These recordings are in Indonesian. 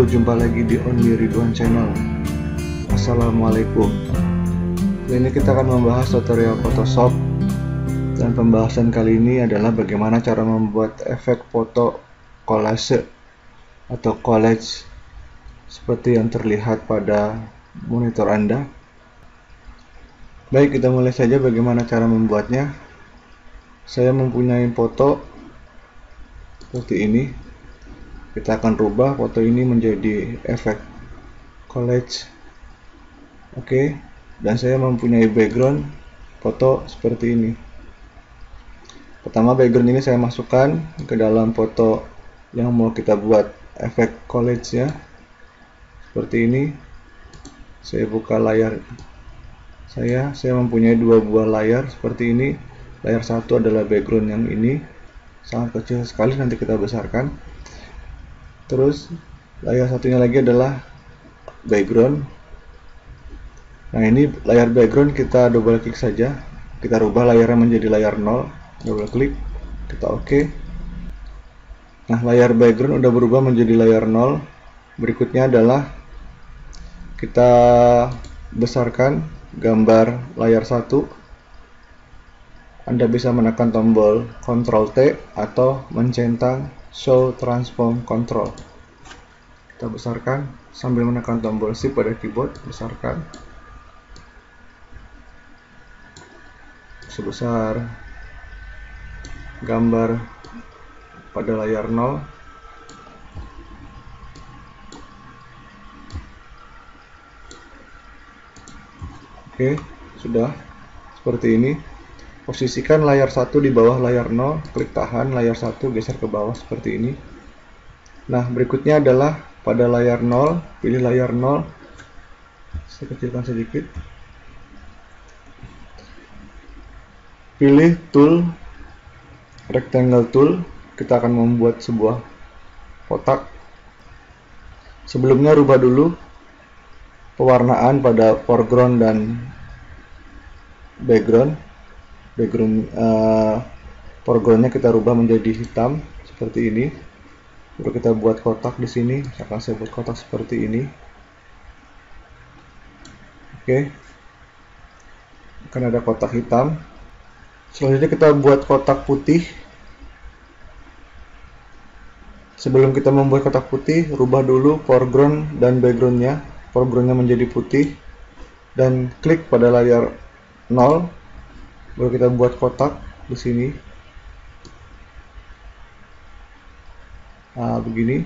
Berjumpa lagi di Only Ridwan Channel. Assalamualaikum. Kali ini kita akan membahas tutorial Photoshop. Dan pembahasan kali ini adalah bagaimana cara membuat efek foto collage atau collage seperti yang terlihat pada monitor Anda. Baik, kita mulai saja bagaimana cara membuatnya. Saya mempunyai foto seperti ini. Kita akan rubah foto ini menjadi efek collage. Oke, dan saya mempunyai background foto seperti ini. Pertama, background ini saya masukkan ke dalam foto yang mau kita buat efek collage ya. Seperti ini. Saya buka layar saya mempunyai dua buah layar seperti ini. Layar satu adalah background yang ini, sangat kecil sekali, nanti kita besarkan. Terus layar satunya lagi adalah background. Nah, ini layar background, kita double klik saja, kita rubah layarnya menjadi layar 0, double klik, kita oke. Nah, layar background udah berubah menjadi layar 0. Berikutnya adalah kita besarkan gambar layar 1. Anda bisa menekan tombol Ctrl T atau mencentang Show Transform Control. Kita besarkan sambil menekan tombol Shift pada keyboard, besarkan sebesar gambar pada layar 0. Oke, sudah seperti ini. Posisikan layar 1 di bawah layar 0, klik tahan, layar 1 geser ke bawah seperti ini. Nah, berikutnya adalah pada layar 0, pilih layar 0, saya kecilkan sedikit. Pilih tool, rectangle tool, kita akan membuat sebuah kotak. Sebelumnya rubah dulu pewarnaan pada foreground dan background. Foregroundnya kita rubah menjadi hitam seperti ini. Baru kita buat kotak di sini. Misalkan saya buat kotak seperti ini. Oke, akan ada kotak hitam. Selanjutnya kita buat kotak putih. Sebelum kita membuat kotak putih, rubah dulu foreground dan backgroundnya. Foregroundnya menjadi putih dan klik pada layar 0. Baru kita buat kotak di sini. Nah, begini.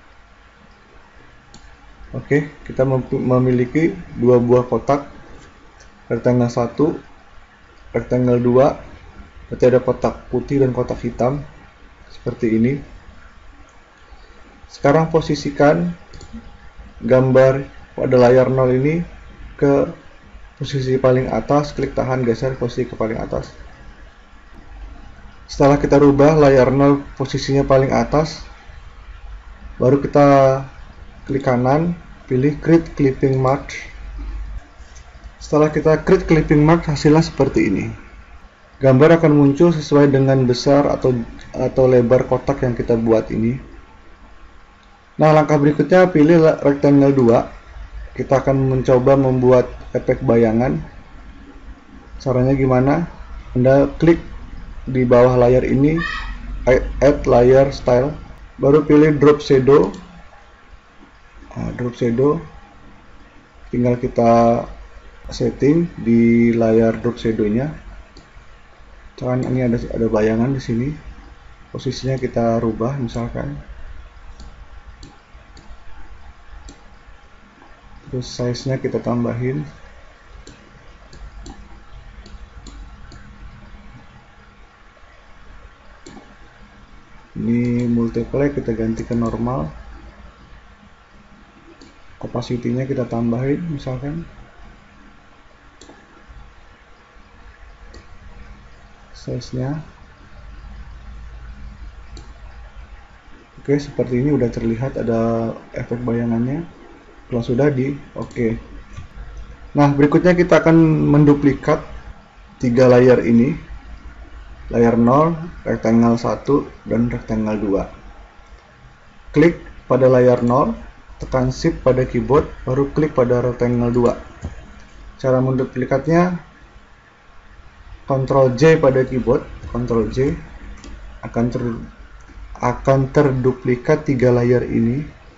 Oke, kita memiliki dua buah kotak, rectangle 1, rectangle 2. Berarti ada kotak putih dan kotak hitam seperti ini. Sekarang posisikan gambar pada layar 0 ini ke posisi paling atas, klik tahan, geser posisi ke paling atas. Setelah kita rubah layar 0 posisinya paling atas, baru kita klik kanan, pilih create clipping mark. Setelah kita create clipping mark, hasilnya seperti ini. Gambar akan muncul sesuai dengan besar atau lebar kotak yang kita buat ini. Nah, langkah berikutnya pilih rectangle 2. Kita akan mencoba membuat efek bayangan. Caranya gimana? Anda klik di bawah layar ini, add layer style, baru pilih drop shadow. Drop shadow tinggal kita setting di layar drop shadow-nya. Misalkan ini ada bayangan di sini, posisinya kita rubah misalkan. Terus size-nya kita tambahin. Ini multiply kita ganti ke normal. Opacity-nya kita tambahin misalkan. Size-nya. Oke, seperti ini udah terlihat ada efek bayangannya. Kalau sudah oke. Nah, berikutnya kita akan menduplikat 3 layar ini. Layar 0, rectangle 1, dan rectangle 2. Klik pada layar 0, tekan Shift pada keyboard, baru klik pada rectangle 2. Cara menduplikatnya, Ctrl J pada keyboard, Ctrl J, akan terduplikat 3 layar ini.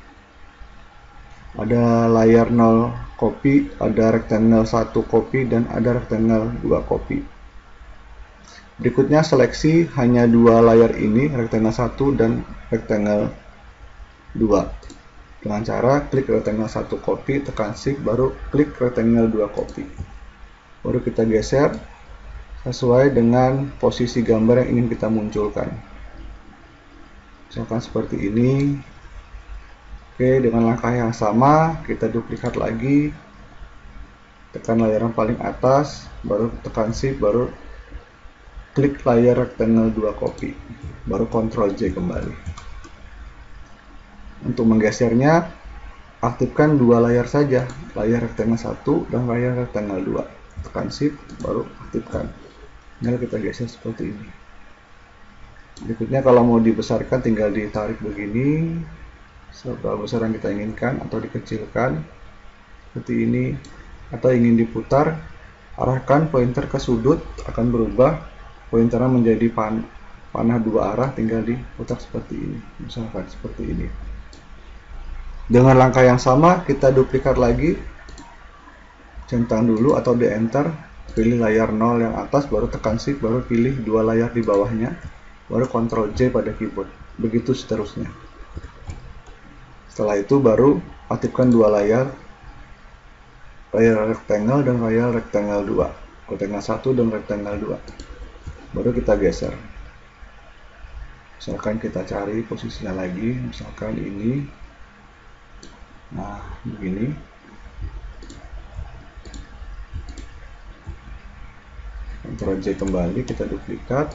Ada layar 0 copy, ada rectangle 1 copy, dan ada rectangle 2 copy. Berikutnya seleksi hanya 2 layar ini, rectangle 1 dan rectangle 2. Dengan cara klik rectangle 1 copy, tekan Shift, baru klik rectangle 2 copy. Baru kita geser sesuai dengan posisi gambar yang ingin kita munculkan. Misalkan seperti ini. Oke, dengan langkah yang sama kita duplikat lagi. Tekan layar yang paling atas, baru tekan Shift, baru klik layar rectangle 2 copy. Baru Ctrl J kembali. Untuk menggesernya, aktifkan 2 layar saja, layar rectangle 1 dan layar rectangle 2. Tekan Shift, baru aktifkan. Tinggal kita geser seperti ini. Berikutnya kalau mau dibesarkan tinggal ditarik begini, seberapa besar yang kita inginkan, atau dikecilkan seperti ini, atau ingin diputar, arahkan pointer ke sudut, akan berubah pointernya menjadi panah 2 arah, tinggal diputar seperti ini, misalkan seperti ini. Dengan langkah yang sama kita duplikat lagi, centang dulu atau di enter, pilih layar 0 yang atas, baru tekan Shift, baru pilih 2 layar di bawahnya, baru Ctrl J pada keyboard, begitu seterusnya. Setelah itu baru aktifkan 2 layar rectangle dan layar rectangle 2, rectangle 1 dan rectangle 2. Baru kita geser. Misalkan kita cari posisinya lagi, misalkan ini. Nah, begini. Ctrl J kembali, kita duplikat.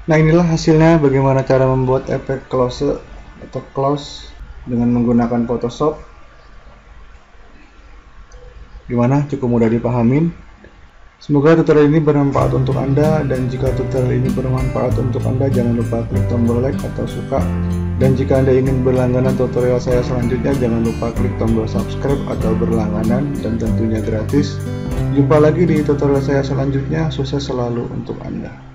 Nah, inilah hasilnya bagaimana cara membuat efek close atau close dengan menggunakan Photoshop. Gimana? Cukup mudah dipahamin. Semoga tutorial ini bermanfaat untuk Anda, dan jika tutorial ini bermanfaat untuk Anda, jangan lupa klik tombol like atau suka. Dan jika Anda ingin berlangganan tutorial saya selanjutnya, jangan lupa klik tombol subscribe atau berlangganan, dan tentunya gratis. Jumpa lagi di tutorial saya selanjutnya. Sukses selalu untuk Anda.